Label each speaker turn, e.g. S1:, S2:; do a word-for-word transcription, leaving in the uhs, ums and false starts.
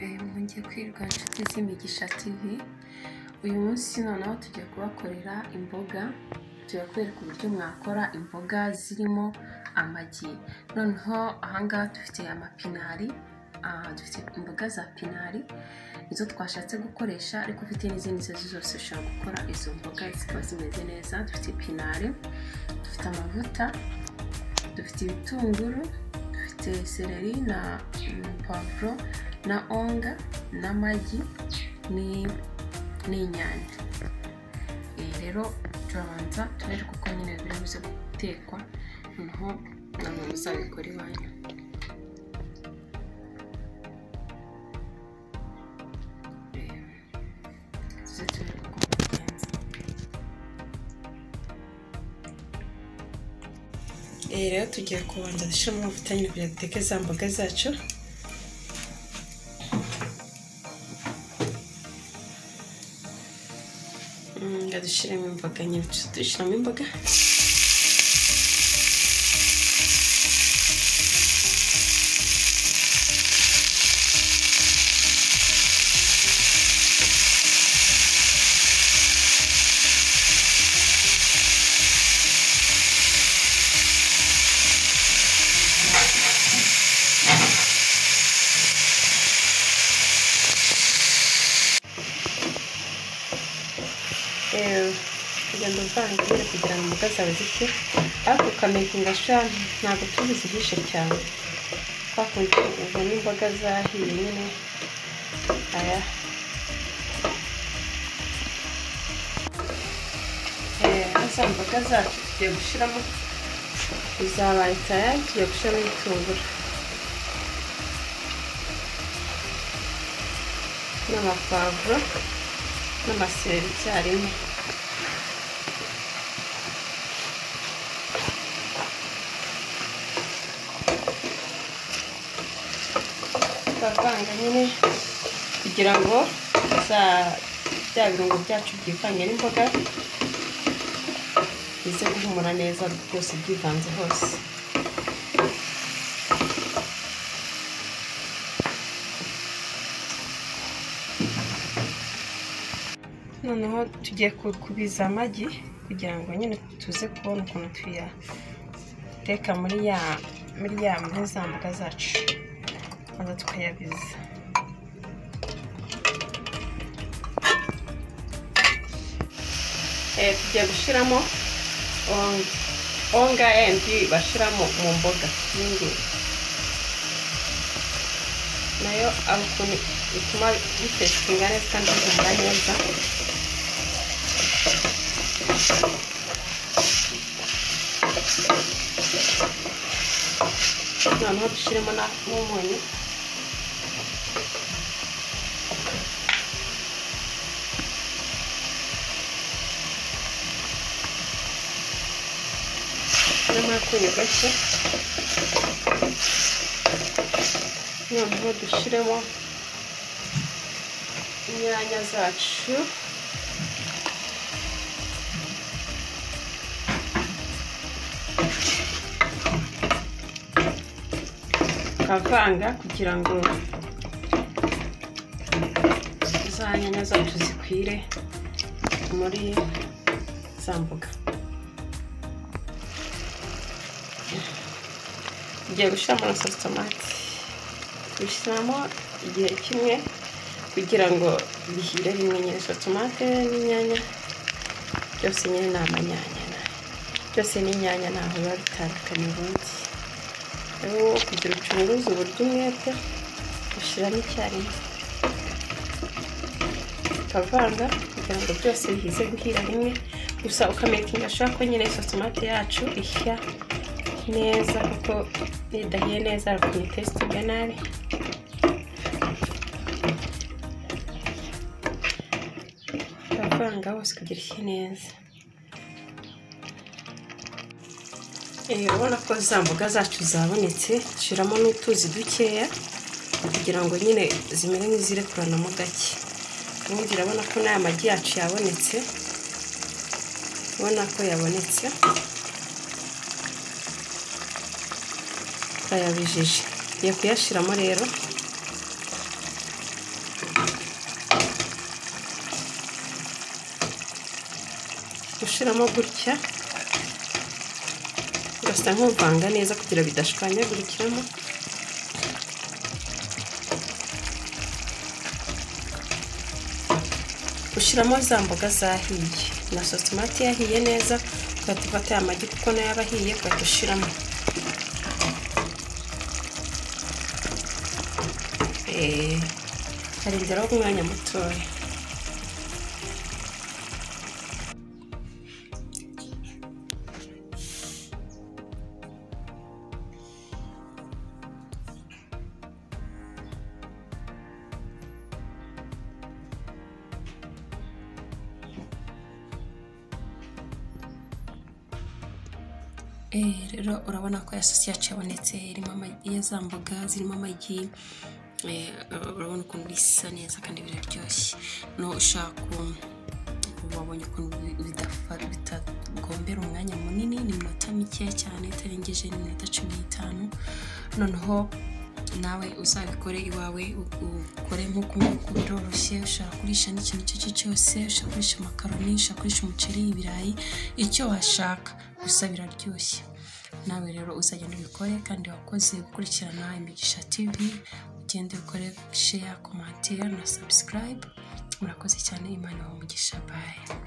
S1: Mwongeye kwirwa inshuti z'Imigisha T V. Uyu munsi noneho tugiye kubakorera imboga. Tugiye kwereka uburyo mwakora imboga zirimo amagi. Noneho ahangaha dufite amapinari, ah dufite imboga za pinari izo twashatse gukoresha, ariko ufite n'izindi zose ushaka gukora izo mboga zikaba zimeze neza. Dufite pinari, dufite amavuta, dufite ibitunguru, dufite seleri na pavuro na onga n'amagi ni n'inyanya. Eh rero turabanza turere kuko nyine birabuze gutekwa, noneho namwe muzabikora iwanyu. Eh rero tugiye kubanza dushyiramo amavuta nyine kugira duteke za mboga zacu. Mm, dushyiramo imboga nyine, dushyiramo imboga. Eh kugenda uvanga kugira ngo imboga zawe zishye, ariko ukamakinga sure ntabwo tubizihishe cyane, twakundi ubona imboga zahiye nyine. Aya eh asa imboga zacu tugiye gushyiramo izabaye tayari. Tugiye gushyiramo ibitunguru n'amapavuro n'amasereri icyarimwe. Tukavanga nyine kugira ngo za bya birungo byacu byivange n'imboga bize guhumura neza byose byivanze hose. Noneho tugiye kubiza amagi kugira ngo nyine tuze kubona ukuntu tuyateka muri ya muri ya muri za mboga zacu, maze tukayabiza. Eh tugiye gushyiramo onga endi bashyiramo mu mboga n'indi nayo abukuntu bituma bitestinga neza kandi bihumura neza. Noneho dushyiremo n'umunyu. N'akunyu gake. Noneho dushyiremo inyanya zacu. Kavanga kugira ngo za nyanya zacu zikwire muri za mboga. Tugiye gushyiramo na sauce tomate, dushyiramo igihe kimwe kugira ngo bihire rimwe nyine. Sauce tomate n'inyanya byose nyine ni amanyanya, byose n'inyanya ntaho biba bitandukanye ubundi. Rero kugira ucunguze uburyo umwete ushyiramo icyarimwe, ukavanga kugira ngo byose bihize guhira rimwe. Gusa ukamakinga sure ko nyine sauce tomate yacu ishya neza, kuko nidahiye neza arakunye taste bwa nabi. Ukavanga hose kugira ishye neza. Eh urabona ko za mboga zacu zabonetse, dushyiramo n'utuzi dukeya kugira ngo nyine zimere nk'izirekurana gake. Ubundi urabona ko n'aya magi yacu yabonetse, ubona ko yabonetse. Yabijije. Ngiye kuyashiramo rero ushiramo gutya ugasa nk'uvanga neza kugira bidashwanyagurikiramo. Ushiramo za mboga zahiye na sotomati yahiye neza, ugafata amagi kuko nayo abahiye ugadushiramo. Eh, harindira umwanya mutoya. Eh, rero urabona ko yasosi yacu yabonetse, irimo amagi, za mboga zirimo amagi. Eh, urabona ukuntu bisa neza kandi biraryoshye. No ushaka wabonye ukuntu bidafara bitagombera umwanya munini, ni minota mike cyane itarengeje ni minota cumi n'itanu. Noneho nawe uzabikore iwawe, ukore nk'uko biroroshye. Ushaka kurisha n'ikintu cyo cyose, ushaka kurisha makaroni, ushaka kurisha umuceri, ibirayi, icyo washaka, gusa biraryoshye. Nawe rero uzagenda ubikore, kandi wakoze gukurikirana Imigisha T V, ugende ukore share, commentaire na subscribe. Murakoze cyane, Imana ibahe umugisha. Bye.